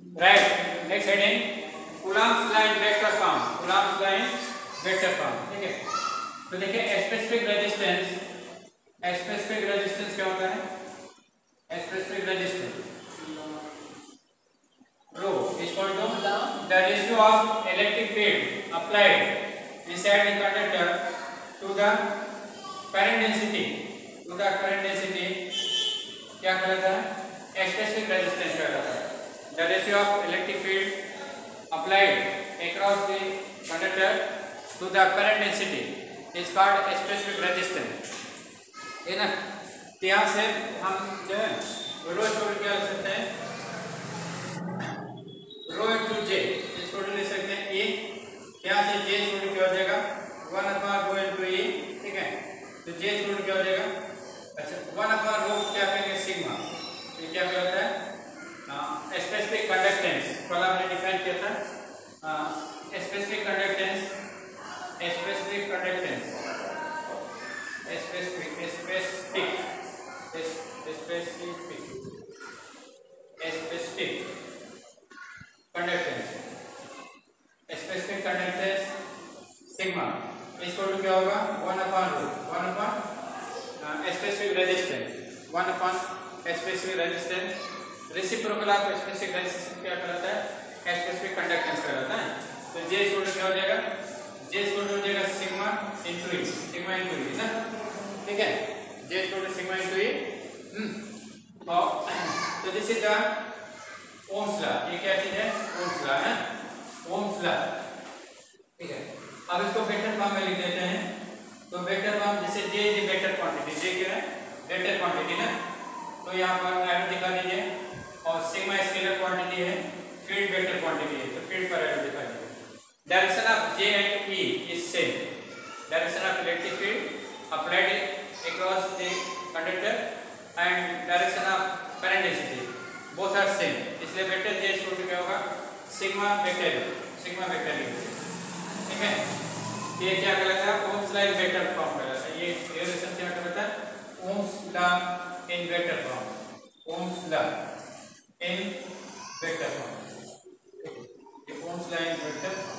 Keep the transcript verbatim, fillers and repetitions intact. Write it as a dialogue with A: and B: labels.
A: Right, next heading Coulomb's law in vector form, Coulomb's law in vector form, ठीक है। तो देखिए specific resistance, specific resistance क्या होता है? Specific resistance rho is equal to the ratio of electric field applied inside the conductor to the current density, to the current density क्या कहलाता है? स्पेसिफिक रेजिस्टेंस कहलाता है। The ratio of electric field applied across the conductor to the current density is called specific resistance, है ना। यहाँ से हम जो है रो छोड़ क्या लिख सकते हैं? रो इंटू जे इसको ले सकते हैं ए, यहाँ से जे छोड़ क्या हो जाएगा? One upon rho into A, ठीक है। तो जे छोड़ क्या हो जाएगा? अच्छा, वन अपॉन रो क्या करेंगे? सिग्मा। ये क्या कहलाता है? Specific conductance. कल हमने डिफाइन किया था specific conductance, specific conductance, specific specific specific specific conductance, specific conductance sigma इसको तो क्या होगा? One upon rho, one upon specific resistance, one upon specific resistance. Reciprocal of specific resistance क्या कहलाता है? स्पेसिफिक कंडक्टेंस कहलाता है। तो जे स्क्वायर क्या हो जाएगा? जे स्क्वायर हो जाएगा sigma into E, sigma into E ना, ठीक है। J square sigma into E. और तो this is the Ohm's law. ये क्या चीज है? ओम्स लॉ है, ओम्स लॉ, ठीक है। अब इसको वेक्टर फॉर्म में लिख देते हैं। तो वेक्टर फॉर्म जैसे J is vector quantity, J क्या है? वेक्टर क्वांटिटी ना। तो यहाँ पर एरो दिखा दीजिए, और सिग्मा स्केलर क्वांटिटी है, फील्ड वेक्टर क्वांटिटी है, तो फील्ड पर एरो दिखा दीजिए। Direction of J and E is same, direction of electric field applied across the conductor and direction of current density both are same, इसलिए vector J equal to क्या होगा? Sigma vector, sigma vector, ठीक है। ये क्या कहलाता है? Ohm's law in vector form कहलाता है। ये रिलेशन क्या कहलाता है? Ohm's law in vector form, Ohm's law in vector form, ये ओम्स लॉ इन वेक्टर